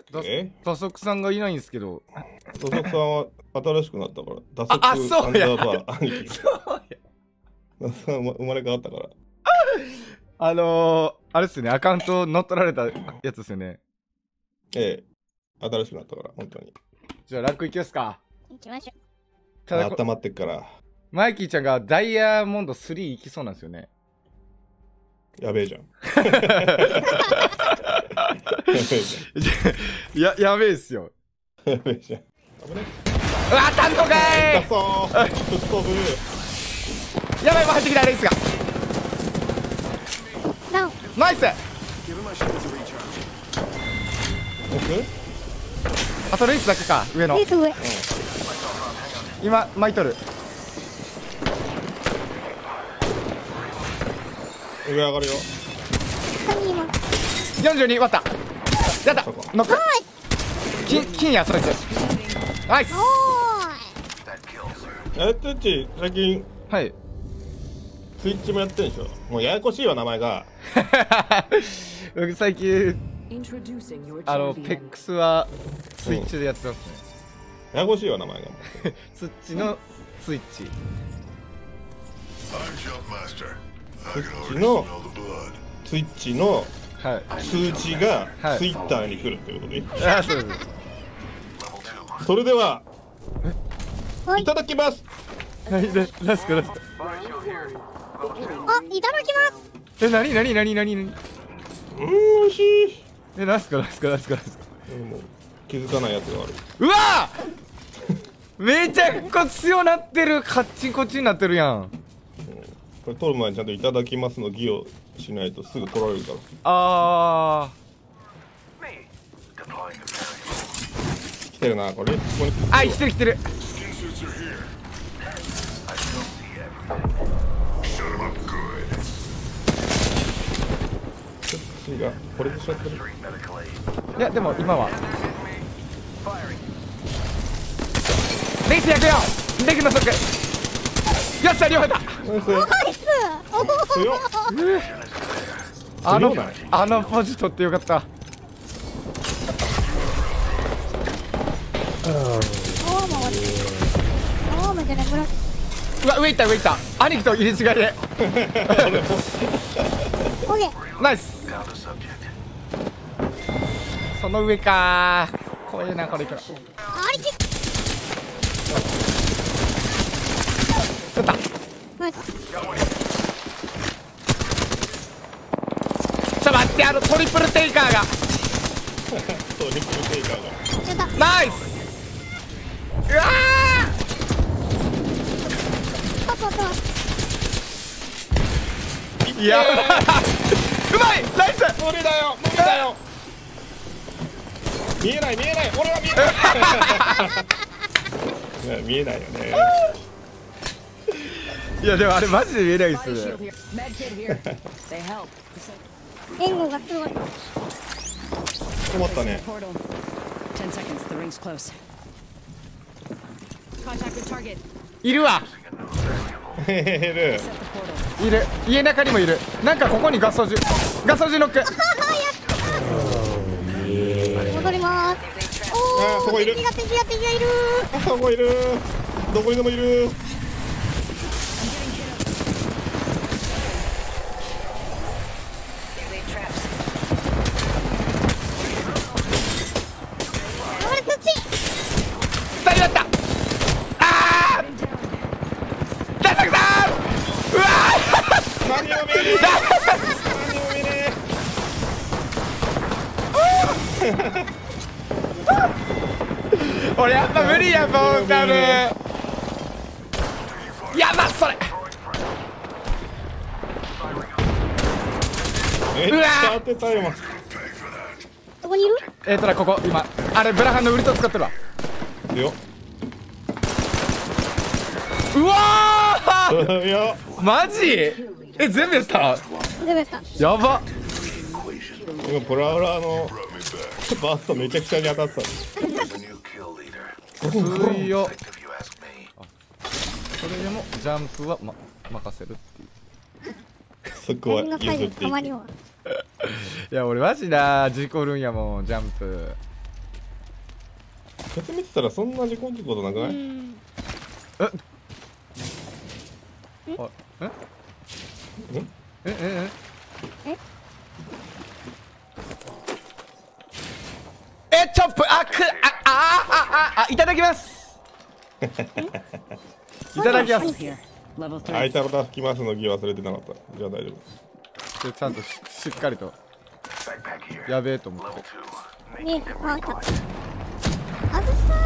打足さんがいないんですけど。 打足さんは新しくなったから。打足あ、そうや。 兄貴。そうや。生まれ変わったから。 あれっすよね、アカウント乗っ取られたやつですよね。 ええ。新しくなったから、本当に。 じゃあ、ランクいきますか。 行きましょう。温まってっから。マイキーちゃんがダイヤモンド3行きそうなんですよね。 やべえじゃん。 やべえっすよ。 やべえじゃん。 うわ、単独かーい。やばい、もう入ってきたレースが。ナイス。あとレースだけか、上の。 レース上。 今、巻いとる。 上上がるよ。 42割った。やった。ノック。金やそいつ。ナイス。 トッチ最近はいスイッチもやってるんでしょ。もうややこしいわ名前が。 僕最近ペックスはスイッチでやってますね。 ややこしいわ名前が。 スイッチのスイッチ。 スイッチの数値がツイッターに来るってことで。 あ、そうです。 それでは。いただきます。 ラスク。あ、いただきます。何。 美味しい。 ラスク。 もう気づかないやつがある。 うわめちゃくちゃ強なってる。カッチコチになってるやん。 これ取る前にちゃんといただきますの儀をしないとすぐ取られるから。来てるなこれ。 あ、来てる。 これでしちゃってる。 いやでも今はレース焼くよ。レグの速。よっしゃ、両方だ。 強っ。 あのポジ取ってよかった。うわ、上行った。兄貴と入れ違いで。ナイス。その上かー。怖いなこれから。ちょっと待って、トリプルテイカーが。ナイス。うわー、いやうまい。ナイス。 無理だよ。見えない。俺は見えない。見えないよね。 いやでもあれマジで見えないっすね。 援護がすごい。 止まったね。 いるわ。いる。家の中にもいる。なんかここにガソジノック。 戻ります。 そこいる。そこいる。どこにでもいる。 2人だった。あー、ダサクさん。うわー。 何も見えねえ。 俺やっぱ無理やもん多分。やばっそれ。 めっちゃ当てたよ。 どこにいる？ ここ今あれブラハンのウルト使ってるわ。 よ。 うわー。 マジ？全部やった？やば。 今プラウラーのバーストめちゃくちゃに当たってた。 強っ。それでもジャンプは、任せるっていう。 そこは譲っていく。 いや俺マジな事故るんやもんジャンプ。 やってみてたらそんな事故ることなくない？ チョップいただきます。いただきます。 あいたのだ吹きますの儀忘れてなかった。じゃあ大丈夫。 ちゃんとしっかりと。やべえと思って。 ね、あいた。外した。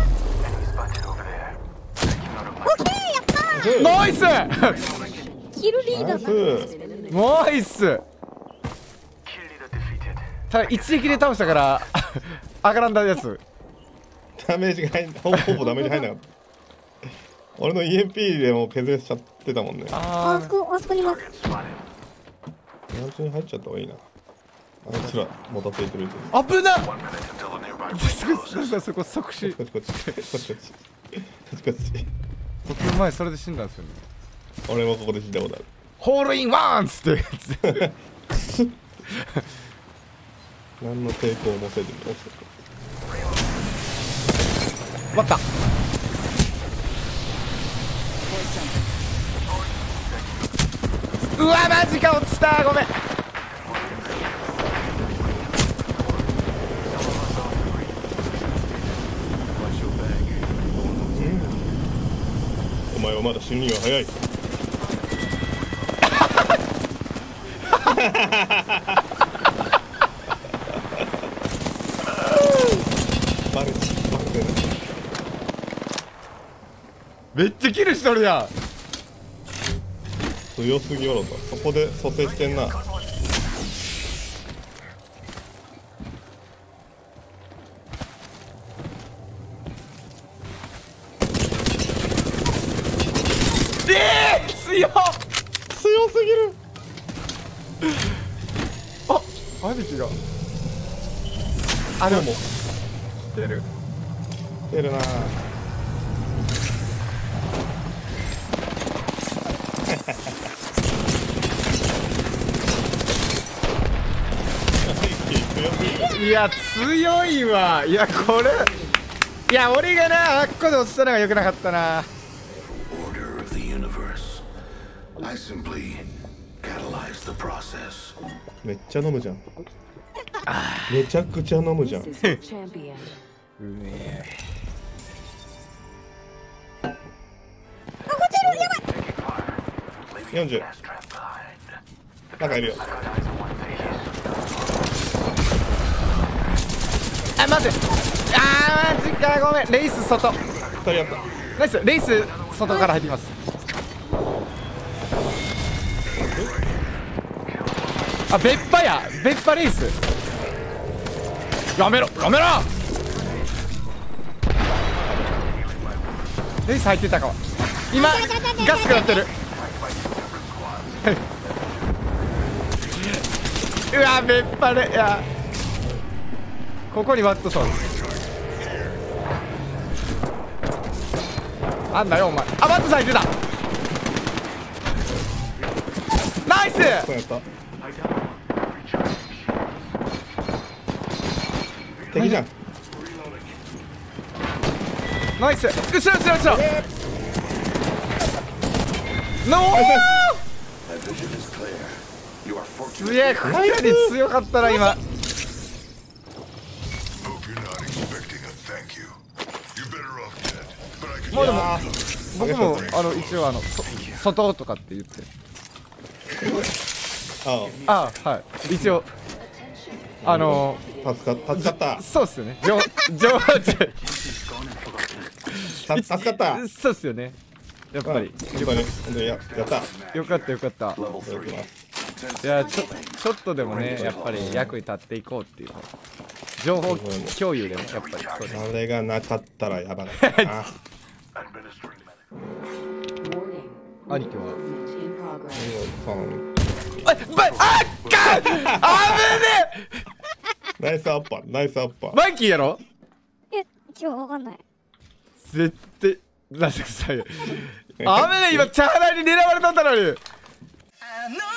オッケー、やったー。 ナイス。 キルリーダーだ。 ナイス。ただ一撃で倒したから上がらんだやつ。 ダメージが入んほぼダメージ入んなかった。俺の EMP でも削れちゃってたもんね。 あそこにいます。 単純に入っちゃった方がいいな。あいつらもたついてる。 危なっ。そこ即死。 こっち。 僕前それで死んだんですよね。 俺もここで死んだことある。 ホールインワンっつって何の抵抗もせずに落ちた。 待った。うわマジか、落ちた。ごめん。 お前はまだ死ぬには早い。バレてる。 めっちゃキルしとるやん。 強すぎよろと。そこで蘇生してんな。 強すぎる。 兄貴がでも出るな。 いや強いわ。いやこれいや俺がなあっこで落ちたのが良くなかったな。 めっちゃ飲むじゃん。めちゃくちゃ飲むじゃん。 うめえ。 40。なんかいるよ。 あ待って。マジかごめん。レイス外。 2人やった。 ナイス。レイス外から入ってきます。別派や。別派レイス。やめろレイス入ってたかは。今ガス食らってる。うわ別派で。いやここにワットソンあんだよお前。ワットソン入ってた。ナイス。 そうやった。敵じゃん。 ナイス。後ろノー。すげえかなり強かったな今。まあでも僕も一応外とかって言ってはい一応助かった。 そうっすよね。 助かった。 そうっすよね。やっぱりやった。 よかった。いやちょっとでもねやっぱり役に立っていこうっていう情報共有でもやっぱりそうです。 あれがなかったらやばかったな。 兄貴はナイスアッパー。 マンキーやろ。 一応わかんない。 絶対なぜくさいよ。危ねえ今チャーラーに狙われたんだのに。